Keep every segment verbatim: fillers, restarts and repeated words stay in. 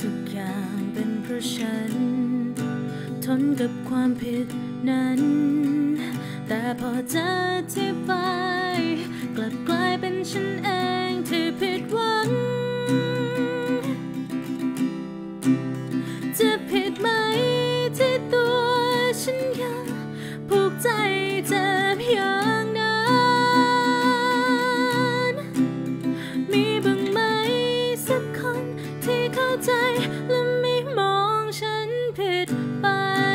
ทุกอย่างเป็นเพราะฉันทนกับความผิดนั้นแต่พอจะอธิบายกลับกลายเป็นฉันเองที่ผิดหวังจะผิดไหมที่ตัวฉันยังผูกใจเจ็บอย่างนั้นมีบ้างไหมสักคนที่เข้าใจและไม่มองฉันผิดไป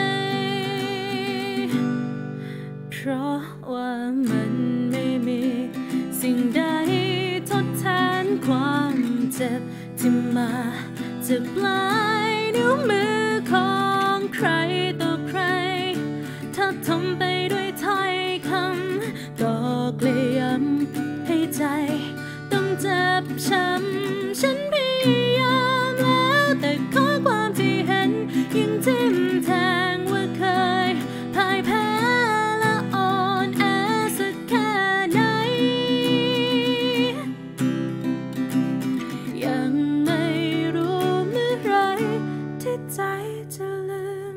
เพราะว่ามันไม่มีสิ่งใดทดแทนความเจ็บที่มาจากปลายนิ้วมือของใครต่อใครถ้าทำไปด้วยถ้อยคำก็เกลียมให้ใจต้องเจ็บช้ำฉันพยายามแล้วแต่ข้อความที่เห็นยังทิ่มแทงว่าเคยพ่ายแพ้และอ่อนแอสักแค่ไหนยังไม่รู้เมื่อไรที่ใจจะลืม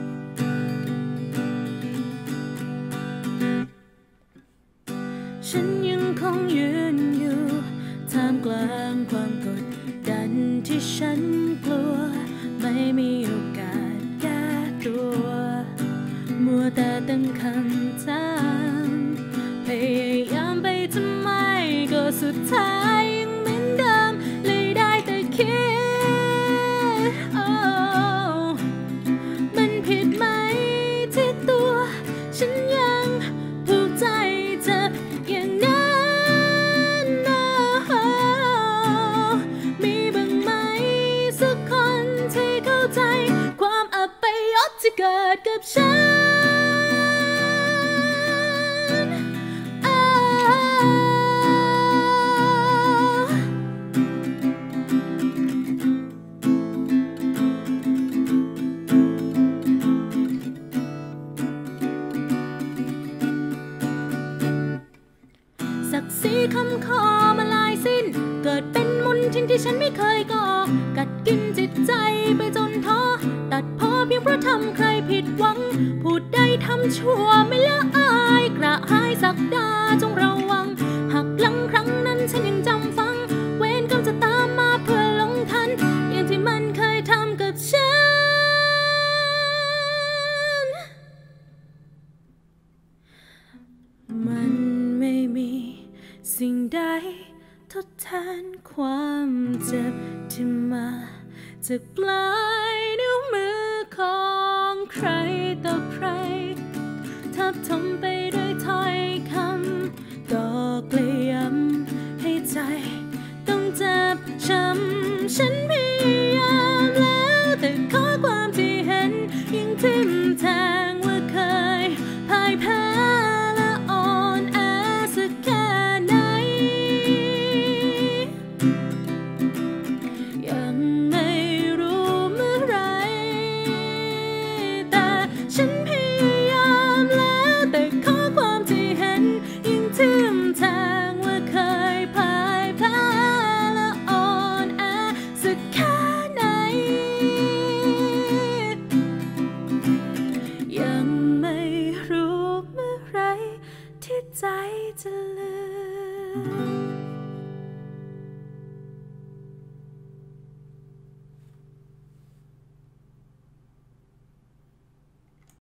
ฉันยังคงยืนอยู่ท่ามกลางความกดดันที่ฉันกลัวไม่มีโอกาสแก้ตัวมัวแต่ตั้งคำถามพยายามไปทำไมก็สุดท้ายยังเหมือนเดิมเลยได้แต่คิด oh มันผิดไหมที่ตัวฉันยังผูกใจเจ็บอย่างนั้น oh มีบ้างไหมสักคนที่เข้าใจความอับยศที่เกิดกับฉันศักดิ์ศรีคำขอมาลายสิ้นเกิดเป็นมนทินที่ฉันไม่เคยก่อกัดกินจิตใจไปจนท้อตัดพ้อเพียงเพราะทำใครผิดหวังพูดได้ทำชั่วไม่ละอายกระหายสักดาจงระวังหักหลังครั้งนั้นฉันยังจำฟังเวรกรรมจะตามมาเพื่อลงทันอย่างที่มันเคยทำกับฉันมันไม่มีสิ่งใดทดแทนความเจ็บที่มาจากปลายนิ้วมือของใครต่อใครทับถมไปด้วยถ้อยคำก็เกลียมให้ใจต้องเจ็บช้ำฉันพยายามแล้วแต่ข้อความที่เห็นยังทิ่มแทงว่าเคยพ่ายแพ้และอ่อนแอสักแค่ไหนยังไม่รู้เมื่อไรแต่ฉันพยายามแล้วแต่ข้อความที่เห็นยังทิ่มแทงว่าเคยพ่ายแพ้และอ่อนแอสักแค่ไหนยังไม่รู้เมื่อไรที่ใจจะลืม